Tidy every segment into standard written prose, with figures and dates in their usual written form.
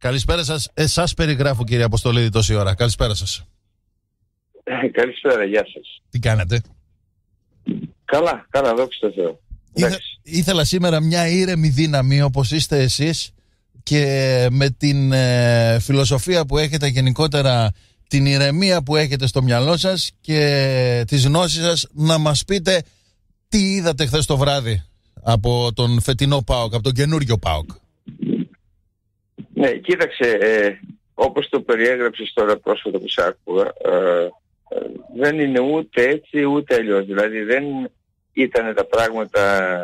Καλησπέρα σας. Εσάς περιγράφω, κύριε Αποστολίδη, τόση ώρα. Καλησπέρα σας. Καλησπέρα, γεια σας. Τι κάνετε? Καλά, δόξα τω Θεώ. Ήθελα σήμερα μια ήρεμη δύναμη όπως είστε εσείς και με την φιλοσοφία που έχετε γενικότερα, την ηρεμία που έχετε στο μυαλό σας και τις γνώσεις σας, να μας πείτε τι είδατε χθες το βράδυ από τον φετινό ΠΑΟΚ, από τον καινούριο ΠΑΟΚ. Ναι, κοίταξε, όπως το περιέγραψες τώρα πρόσφατα που σ' άκουγα, δεν είναι ούτε έτσι ούτε αλλιώς. Δηλαδή δεν ήταν τα πράγματα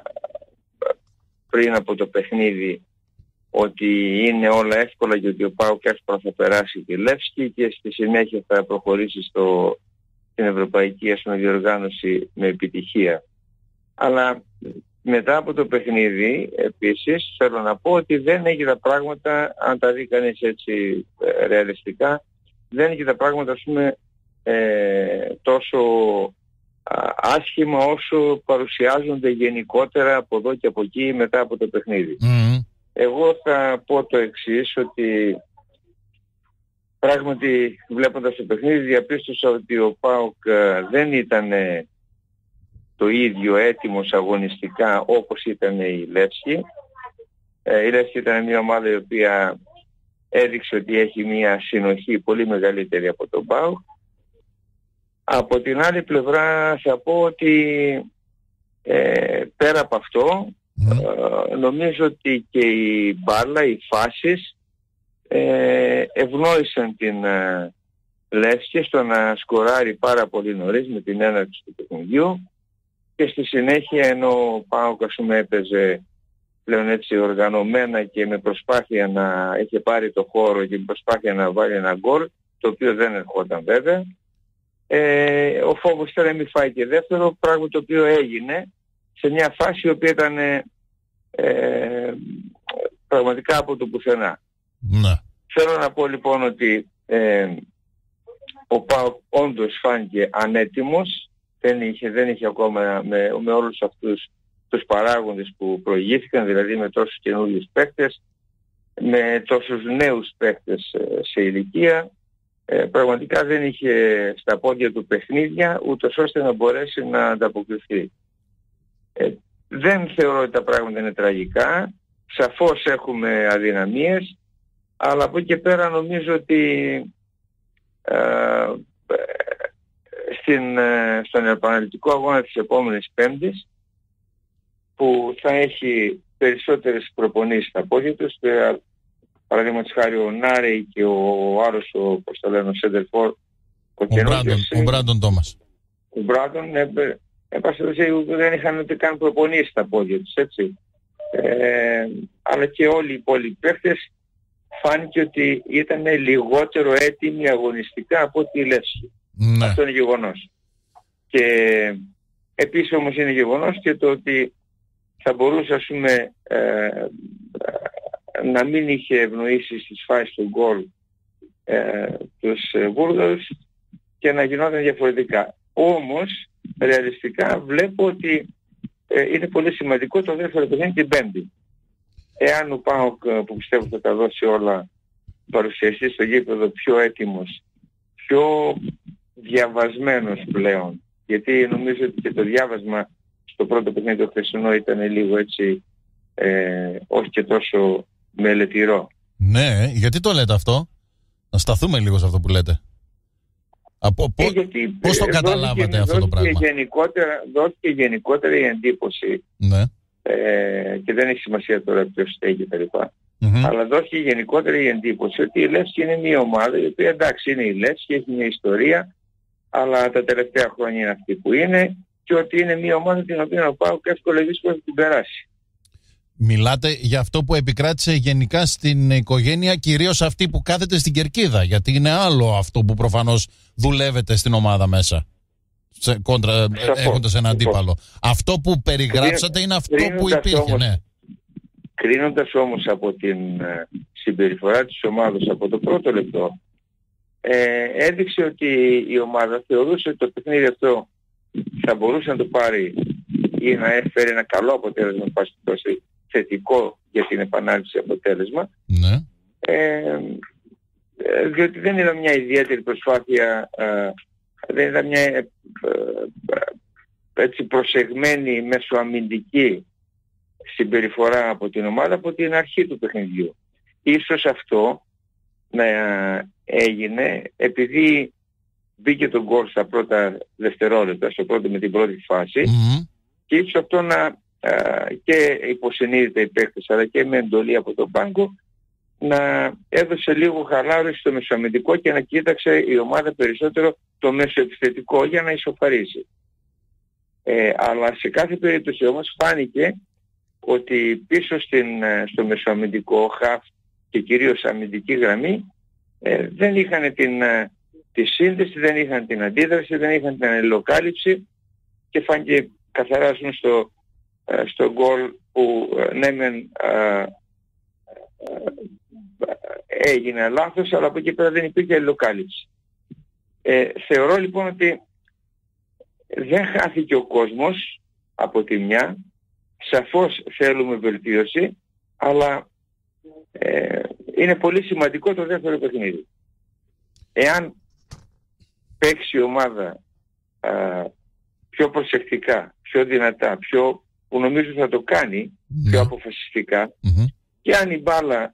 πριν από το παιχνίδι ότι είναι όλα εύκολα και ότι ο ΠΑΟΚ εύκολα θα περάσει τη Λεύσκη και στη συνέχεια θα προχωρήσει στην Ευρωπαϊκή Διοργάνωση με επιτυχία. Αλλά μετά από το παιχνίδι επίσης θέλω να πω ότι δεν έχει τα πράγματα, αν τα δει κανείς έτσι ρεαλιστικά, δεν έχει τα πράγματα ας πούμε τόσο άσχημα όσο παρουσιάζονται γενικότερα από εδώ και από εκεί μετά από το παιχνίδι. Εγώ θα πω το εξής, ότι πράγματι βλέποντας το παιχνίδι διαπίστωσα ότι ο ΠΑΟΚ δεν ήταν το ίδιο έτοιμος αγωνιστικά όπως ήταν η Λεύσκη. Η Λεύσκη ήταν μια ομάδα η οποία έδειξε ότι έχει μια συνοχή πολύ μεγαλύτερη από τον ΠΑΟΚ. Από την άλλη πλευρά θα πω ότι πέρα από αυτό νομίζω ότι και η μπάλα, οι φάσεις ευνόησαν την Λεύσκη στο να σκοράρει πάρα πολύ νωρίς με την έναρξη του παιχνιδιού και στη συνέχεια ενώ ο ΠΑΟΚ ας πούμε έπαιζε πλέον έτσι οργανωμένα και με προσπάθεια να έχει πάρει το χώρο και με προσπάθεια να βάλει ένα γκολ, το οποίο δεν ερχόταν βέβαια, ο φόβος ήταν να μην φάει και δεύτερο, πράγμα το οποίο έγινε σε μια φάση η οποία ήταν πραγματικά από το πουθενά. Θέλω να πω λοιπόν ότι ο ΠΑΟΚ όντως φάνηκε ανέτοιμος, δεν είχε ακόμα με όλους αυτούς τους παράγοντες που προηγήθηκαν, δηλαδή με τόσους καινούριους παίκτες, με τόσους νέους παίκτες σε ηλικία, πραγματικά δεν είχε στα πόδια του παιχνίδια ούτως ώστε να μπορέσει να ανταποκριθεί. Δεν θεωρώ ότι τα πράγματα είναι τραγικά, σαφώς έχουμε αδυναμίες, αλλά από εκεί και πέρα νομίζω ότι στον επαναληπτικό αγώνα της επόμενης Πέμπτης, που θα έχει περισσότερες προπονήσεις στα πόδια τους, παραδείγματος χάρη ο Νάρεϊ και ο άλλος, πώς το λένε, ο Σέντερφορ, ο Μπράντον Τόμας. Ο Μπράντον, δεν είχαν ούτε καν προπονήσεις στα πόδια τους, έτσι. Αλλά και όλοι οι υπόλοιποι παίχτες φάνηκε ότι ήταν λιγότερο έτοιμοι αγωνιστικά από ό,τι η Λεύσκη. Αυτό είναι γεγονός. Και επίσης όμως είναι γεγονός και το ότι θα μπορούσε ας πούμε να μην είχε ευνοήσει στις φάσεις του γκολ τους Βούλγαρους και να γινόταν διαφορετικά. Όμως ρεαλιστικά βλέπω ότι είναι πολύ σημαντικό το δεύτερο παιχνίδι την Πέμπτη. Εάν ο ΠΑΟΚ, που πιστεύω θα τα δώσει όλα, παρουσιαστεί στο γήπεδο πιο έτοιμος, πιο διαβασμένος πλέον, γιατί νομίζω ότι και το διάβασμα στο πρώτο παιχνίδι το χθεσινό ήταν λίγο έτσι όχι και τόσο μελετηρό. Ναι, γιατί το λέτε αυτό? Να σταθούμε λίγο σε αυτό που λέτε. Πώς το καταλάβατε αυτό το πράγμα? Δόθηκε γενικότερα η εντύπωση, και δεν έχει σημασία τώρα ποιος στέγει και τα λοιπά, αλλά δόθηκε γενικότερα η εντύπωση ότι η Λεύσκη είναι μια ομάδα η οποία εντάξει είναι η Λεύσκη, έχει μια ιστορία, αλλά τα τελευταία χρόνια είναι αυτή που είναι, και ότι είναι μια ομάδα την οποία ο ΠΑΟΚ εύκολα δύσκολα θα την περάσει. Μιλάτε για αυτό που επικράτησε γενικά στην οικογένεια, κυρίως αυτή που κάθεται στην κερκίδα, γιατί είναι άλλο αυτό που προφανώς δουλεύετε στην ομάδα μέσα, έχοντας ένα αντίπαλο. Αυτό που περιγράψατε είναι αυτό που υπήρχε, όμως, ναι. Κρίνοντας όμως από την συμπεριφορά της ομάδας από το πρώτο λεπτό, έδειξε ότι η ομάδα θεωρούσε ότι το παιχνίδι αυτό θα μπορούσε να το πάρει ή να έφερε ένα καλό αποτέλεσμα, πάση θετικό για την επανάληψη αποτέλεσμα, διότι δεν είδα μια ιδιαίτερη προσπάθεια, δεν είδα μια έτσι προσεγμένη μεσοαμυντική συμπεριφορά από την ομάδα από την αρχή του παιχνιδιού. Ίσως αυτό να έγινε επειδή μπήκε τον γκολ στα πρώτα δευτερόλεπτα, στο πρώτο με την πρώτη φάση, και ίσως αυτό να και υποσυνείδητα οι παίκτες αλλά και με εντολή από τον πάγκο να έδωσε λίγο χαλάρωση στο μεσοαμυντικό και να κοίταξε η ομάδα περισσότερο το μεσοεπιθετικό για να ισοφαρίσει. Αλλά σε κάθε περίπτωση όμως φάνηκε ότι πίσω στο μεσοαμυντικό χαφ και κυρίως αμυντική γραμμή δεν είχαν τη σύνδεση, δεν είχαν την αντίδραση, δεν είχαν την αλληλοκάλυψη και φάνηκε καθαρά στο γκολ που ναι μεν έγινε λάθος, αλλά από εκεί πέρα δεν υπήρχε αλληλοκάλυψη. Θεωρώ λοιπόν ότι δεν χάθηκε ο κόσμος από τη μια, σαφώς θέλουμε βελτίωση, αλλά είναι πολύ σημαντικό το δεύτερο παιχνίδι. Εάν παίξει η ομάδα πιο προσεκτικά, πιο δυνατά, που νομίζω θα το κάνει πιο αποφασιστικά, και αν η μπάλα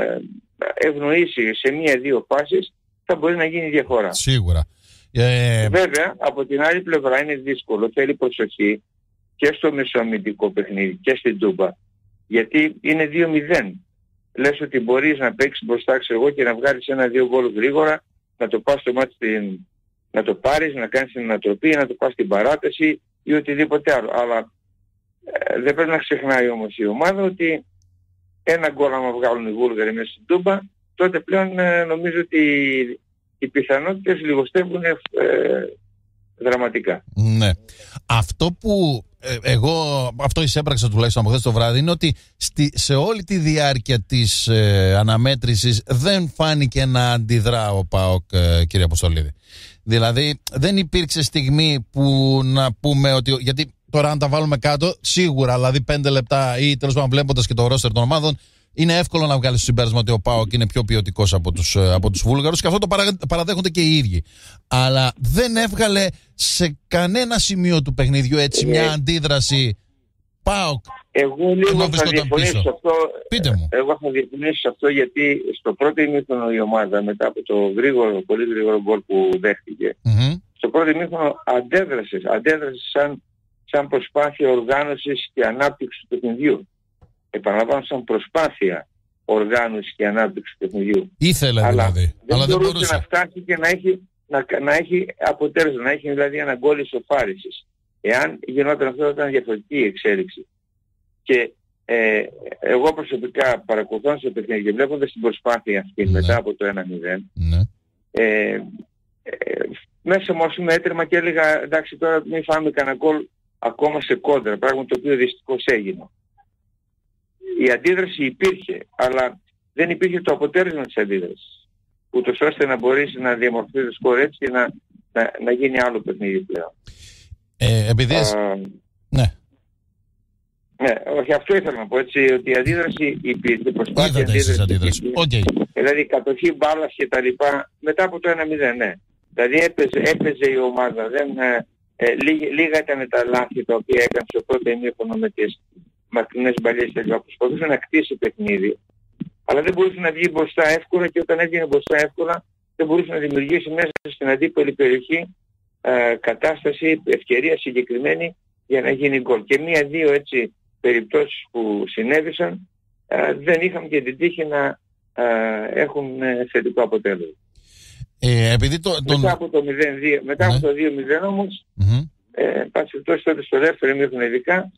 ευνοήσει σε μία-δύο φάσεις, θα μπορεί να γίνει διαφορά. Σίγουρα. Βέβαια, από την άλλη πλευρά είναι δύσκολο, θέλει προσοχή και στο μεσοαμυντικό παιχνίδι και στην Τούμπα, γιατί είναι 2-0. Λες ότι μπορείς να παίξεις μπροστά, εγώ, και να βγάλεις 1-2 γκολ γρήγορα, να το πας στο μάτι, να το πάρεις, να κάνεις την ανατροπή, να το πας στην παράταση ή οτιδήποτε άλλο. Αλλά δεν πρέπει να ξεχνάει όμως η ομάδα ότι ένα γκολ άμα βγάλουν οι Βούλγαροι μέσα στην Τούμπα, τότε πλέον νομίζω ότι οι πιθανότητες λιγοστεύουν δραματικά. Ναι. Αυτό που αυτό εισέπραξα τουλάχιστον από χθες το βράδυ είναι ότι σε όλη τη διάρκεια της αναμέτρησης δεν φάνηκε να αντιδρά ο ΠΑΟΚ, κύριε Αποστολίδη. Δηλαδή δεν υπήρξε στιγμή που να πούμε ότι, γιατί τώρα αν τα βάλουμε κάτω σίγουρα, δηλαδή 5 λεπτά ή τέλος πάντων βλέποντας και το ρόστερ των ομάδων, είναι εύκολο να βγάλει στο συμπέρασμα ότι ο ΠΑΟΚ είναι πιο ποιοτικός από τους Βούλγαρους, και αυτό το παραδέχονται και οι ίδιοι. Αλλά δεν έβγαλε σε κανένα σημείο του παιχνιδιού έτσι μια αντίδραση ΠΑΟΚ. Εγώ λίγο θα διαφωνήσω σε αυτό. Πείτε μου. Εγώ θα διαφωνήσω σε αυτό, γιατί στο πρώτο ημίχρονο η ομάδα, μετά από το πολύ γρήγορο γκολ που δέχτηκε, στο πρώτο ημίχρονο αντέδρασε σαν προσπάθεια οργάνωσης και ανάπτυξης του παιχνιδιού. Επαναλαμβάνω, σαν προσπάθεια οργάνωσης και ανάπτυξης του παιχνιδιού. Ήθελε δηλαδή. Αλλά δεν μπορούσε να φτάσει και να έχει αποτέλεσμα, να έχει δηλαδή ένα γκολ ισοφάρισης. Εάν γινόταν αυτό, θα ήταν διαφορετική η εξέλιξη. Και εγώ προσωπικά παρακολουθώντας το παιχνίδι και βλέποντας την προσπάθεια αυτή μετά από το 1-0, μέσα μου με έτρεμα και έλεγα εντάξει, τώρα μην φάμε κανένα γκολ ακόμα σε κόντρα, πράγμα το οποίο δυστυχώς έγινε. Η αντίδραση υπήρχε, αλλά δεν υπήρχε το αποτέλεσμα της αντίδρασης, ούτως ώστε να μπορείς να διαμορφώσεις το σκορ έτσι και να γίνει άλλο παιχνίδι πλέον. Επειδή ναι. Ναι, όχι, αυτό ήθελα να πω, έτσι, ότι η αντίδραση υπήρχε, προσπάθεια αντίδραση. Δηλαδή η κατοχή μπάλας και τα λοιπά μετά από το 1-0, ναι. Δηλαδή έπαιζε η ομάδα, λίγα ήταν τα λάθη τα οποία έκανε στο πρώτο ημίχρονο με τις μακρινές μπαλιές και λοιπά. Προσπαθούσε να κτίσει παιχνίδι, αλλά δεν μπορούσε να βγει μπροστά εύκολα, και όταν έβγαινε μπροστά εύκολα δεν μπορούσε να δημιουργήσει μέσα στην αντίπαλη περιοχή κατάσταση, ευκαιρία συγκεκριμένη για να γίνει γκολ. Και μία-δύο έτσι περιπτώσεις που συνέβησαν δεν είχαμε και την τύχη να έχουν θετικό αποτέλεσμα. Μετά από το 0-2, μετά από το 2-0 όμως, πάση τότε στο δεύτερο ημίχρονο ειδικά,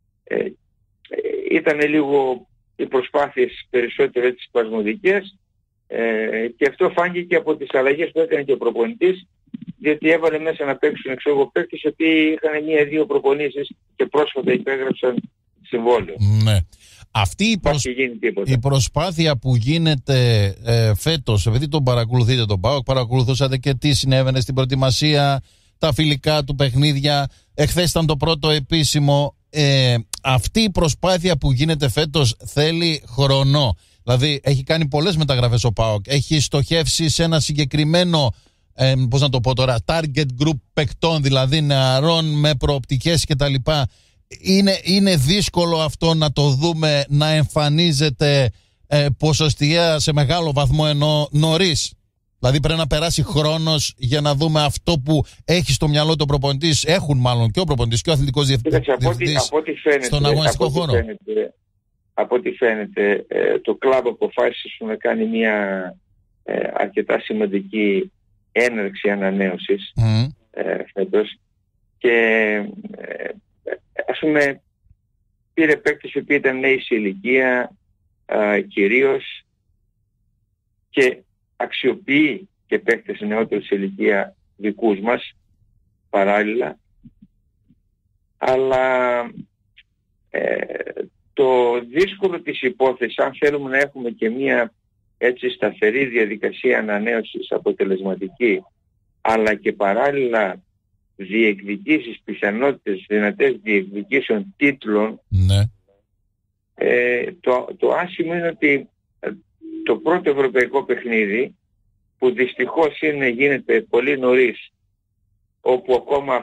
ήταν λίγο οι προσπάθειες περισσότερο έτσι σπασμωδικές, και αυτό φάνηκε και από τις αλλαγές που έκανε και ο προπονητής, διότι έβαλε μέσα να παίξουν παίκτες οι οποίοι είχαν μία-δύο προπονήσεις και πρόσφατα υπέγραψαν συμβόλαιο. Ναι. Αυτή η προσπάθεια που γίνεται φέτος, επειδή τον παρακολουθείτε τον ΠΑΟΚ, παρακολουθούσατε και τι συνέβαινε στην προετοιμασία, τα φιλικά του παιχνίδια, εχθές ήταν το πρώτο επίσημο, αυτή η προσπάθεια που γίνεται φέτος θέλει χρονό. Δηλαδή έχει κάνει πολλές μεταγραφές ο ΠΑΟΚ. Έχει στοχεύσει σε ένα συγκεκριμένο πώς να το πω τώρα, target group παικτών, δηλαδή νεαρών με προοπτικές κτλ. Είναι δύσκολο αυτό να το δούμε να εμφανίζεται ποσοστιαία σε μεγάλο βαθμό, ενώ νωρίς. Δηλαδή πρέπει να περάσει χρόνος για να δούμε αυτό που έχει στο μυαλό του προπονητής. Έχουν μάλλον και ο προπονητής και ο αθλητικός διευθυντής στον αγωνιστικό χώρο. Από ό,τι φαίνεται το κλαμπ αποφάσισε να κάνει μια αρκετά σημαντική έναρξη ανανέωσης φέτος και ας πούμε πήρε παίκτες οι οποίοι ήταν νέοι σε ηλικία κυρίως και αξιοποιεί και παίκτες νεότερους σε ηλικία δικούς μας παράλληλα, αλλά το δύσκολο της υπόθεσης, αν θέλουμε να έχουμε και μια έτσι σταθερή διαδικασία ανανέωσης αποτελεσματική, αλλά και παράλληλα διεκδικήσεις, πιθανότητες δυνατές διεκδικήσεων τίτλων, ναι. Το άσχημο είναι ότι το πρώτο ευρωπαϊκό παιχνίδι, που δυστυχώς γίνεται πολύ νωρίς, όπου ακόμα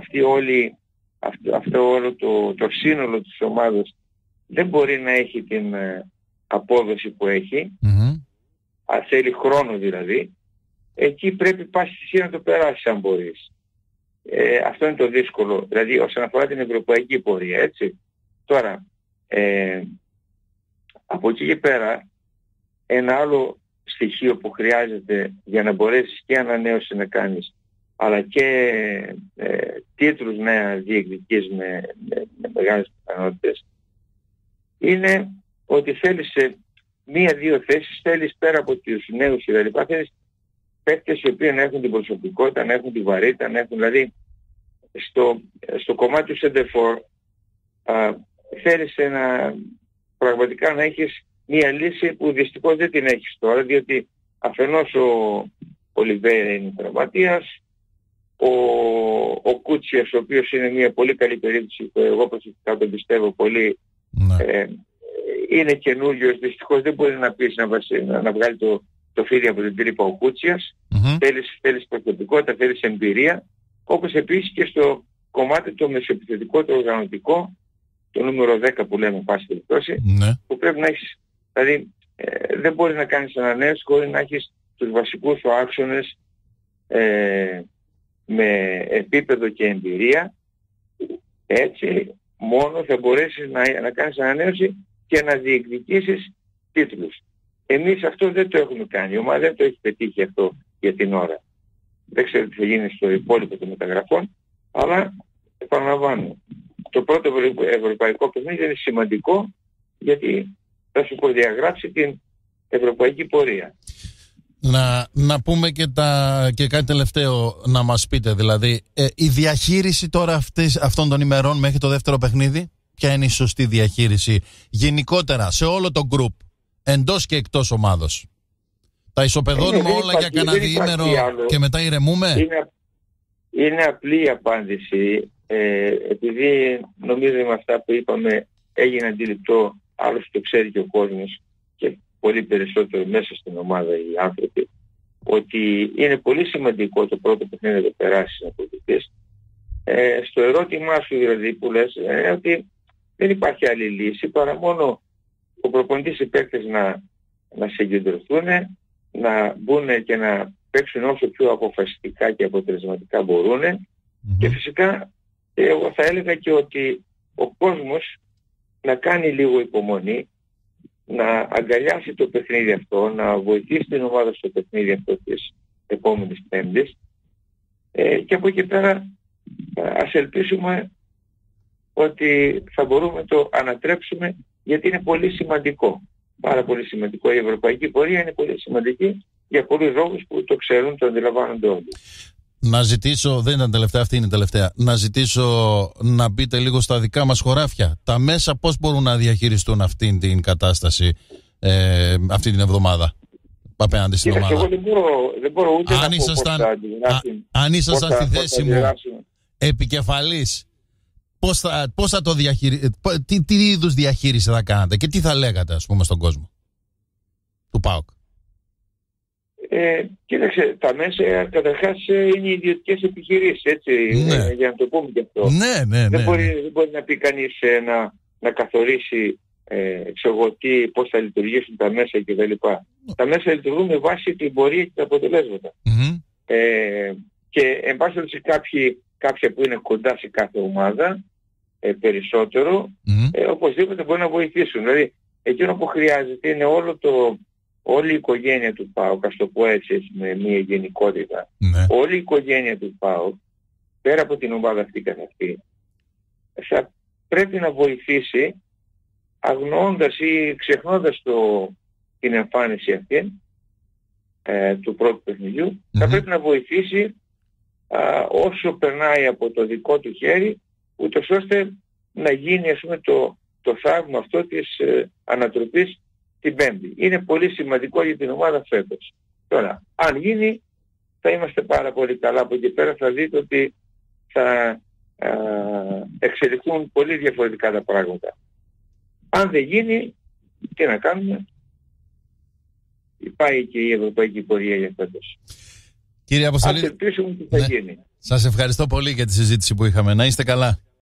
αυτό όλο το σύνολο της ομάδας δεν μπορεί να έχει την απόδοση που έχει, θέλει χρόνο δηλαδή, εκεί πρέπει πάση θυσία να το περάσει αν μπορείς. Αυτό είναι το δύσκολο, δηλαδή όσον αφορά την ευρωπαϊκή πορεία, έτσι. Τώρα, από εκεί και πέρα, ένα άλλο στοιχείο που χρειάζεται για να μπορέσεις και ανανέωση να κάνεις, αλλά και τίτλους να διεκδικείς με μεγάλες πιθανότητες, είναι ότι θέλεις σε μία-δύο θέσεις, θέλεις πέρα από τους νέους και τα λοιπά, θέλεις παίκτες οι οποίοι να έχουν την προσωπικότητα, να έχουν τη βαρύτητα, να έχουν δηλαδή στο κομμάτι του center-for θέλεις πραγματικά να έχεις μία λύση που δυστυχώς δεν την έχεις τώρα, διότι αφενός ο Λιβέιρα είναι τραυματίας, ο Κούτσιας, ο οποίος είναι μια πολύ καλή περίπτωση που εγώ προσωπικά τον πιστεύω πολύ, είναι καινούριος, δυστυχώς δεν μπορεί να πεις να βγάλει το φίδι από την τρύπα ο Κούτσιας. Θέλεις προσωπικότητα, θέλεις εμπειρία, όπως επίσης και στο κομμάτι το μεσοεπιθετικό, το οργανωτικό, το νούμερο 10 που λέμε πάση περιπτώσει, που πρέπει να έχεις, δηλαδή δεν μπορεί να κάνεις ανανέωση χωρίς να έχεις τους βασικούς σου άξονες με επίπεδο και εμπειρία. Έτσι μόνο θα μπορέσεις να κάνεις ανανέωση και να διεκδικήσεις τίτλους. Εμείς αυτό δεν το έχουμε κάνει, η ομάδα δεν το έχει πετύχει αυτό για την ώρα. Δεν ξέρω τι θα γίνει στο υπόλοιπο των μεταγραφών, αλλά επαναλαμβάνω, το πρώτο ευρωπαϊκό παιχνίδι είναι σημαντικό γιατί θα σου προδιαγράψει την ευρωπαϊκή πορεία. Να πούμε και κάτι τελευταίο να μας πείτε, δηλαδή η διαχείριση τώρα αυτών των ημερών μέχρι το δεύτερο παιχνίδι, ποια είναι η σωστή διαχείριση γενικότερα σε όλο το γκρουπ, εντός και εκτός ομάδος? Τα ισοπεδώνουμε όλα για κανένα διήμερο και μετά ηρεμούμε? Είναι απλή η απάντηση, επειδή νομίζω με αυτά που είπαμε έγινε αντιληπτό, άλλωστε το ξέρει και ο κόσμος και πολύ περισσότερο μέσα στην ομάδα οι άνθρωποι, ότι είναι πολύ σημαντικό το πρώτο παιχνίδι να το περάσεις να αποδεικτείς. Στο ερώτημά σου δηλαδή που λες, ότι δεν υπάρχει άλλη λύση παρά μόνο ο προπονητής οι παίκτες να συγκεντρωθούν, να μπουν και να παίξουν όσο πιο αποφασιστικά και αποτελεσματικά μπορούν, και φυσικά εγώ θα έλεγα και ότι ο κόσμος να κάνει λίγο υπομονή, να αγκαλιάσει το παιχνίδι αυτό, να βοηθήσει την ομάδα στο παιχνίδι αυτό της επόμενης Πέμπτης, και από εκεί πέρα ας ελπίσουμε ότι θα μπορούμε να το ανατρέψουμε, γιατί είναι πολύ σημαντικό, πάρα πολύ σημαντικό. Η ευρωπαϊκή πορεία είναι πολύ σημαντική για πολλούς λόγους που το ξέρουν, το αντιλαμβάνονται όλοι. Να ζητήσω, δεν ήταν τελευταία, αυτή είναι η τελευταία, να ζητήσω να μπείτε λίγο στα δικά μας χωράφια. Τα μέσα πώς μπορούν να διαχειριστούν αυτή την κατάσταση αυτή την εβδομάδα απέναντι στην ομάδα? Εγώ δεν μπορώ ούτε να πω αν ήσασταν στη θέση μου επικεφαλής, πώς θα το τι είδους διαχείριση θα κάνατε και τι θα λέγατε, ας πούμε, στον κόσμο? του ΠΑΟΚ? Κοίταξε, τα μέσα καταρχάς είναι ιδιωτικές επιχειρήσεις, έτσι, για να το πούμε και αυτό. Δεν μπορεί να πει κανείς να καθορίσει πώς θα λειτουργήσουν τα μέσα κτλ. Τα μέσα λειτουργούν με βάση την πορεία και τα αποτελέσματα. Και εν πάση περιπτώσει κάποια που είναι κοντά σε κάθε ομάδα, περισσότερο, οπωσδήποτε μπορεί να βοηθήσουν. Δηλαδή, εκείνο που χρειάζεται είναι όλη η οικογένεια του ΠΑΟΚ, ας το πω έτσι με μια γενικότητα. Όλη η οικογένεια του ΠΑΟΚ, πέρα από την ομάδα αυτή καθ' αυτή, θα πρέπει να βοηθήσει, αγνοώντας ή ξεχνώντας την εμφάνιση αυτή του πρώτου παιχνιδιού, θα πρέπει να βοηθήσει όσο περνάει από το δικό του χέρι, ούτως ώστε να γίνει, ας πούμε, το θαύμα αυτό της ανατροπής την Πέμπτη. Είναι πολύ σημαντικό για την ομάδα φέτος. Τώρα, αν γίνει, θα είμαστε πάρα πολύ καλά. Από εκεί πέρα θα δείτε ότι θα εξελιχθούν πολύ διαφορετικά τα πράγματα. Αν δεν γίνει, τι να κάνουμε? Πάει και η ευρωπαϊκή πορεία για φέτος. Κύριε Αποστολή, ας ελπίσουμε ότι θα γίνει. Σας ευχαριστώ πολύ για τη συζήτηση που είχαμε. Να είστε καλά.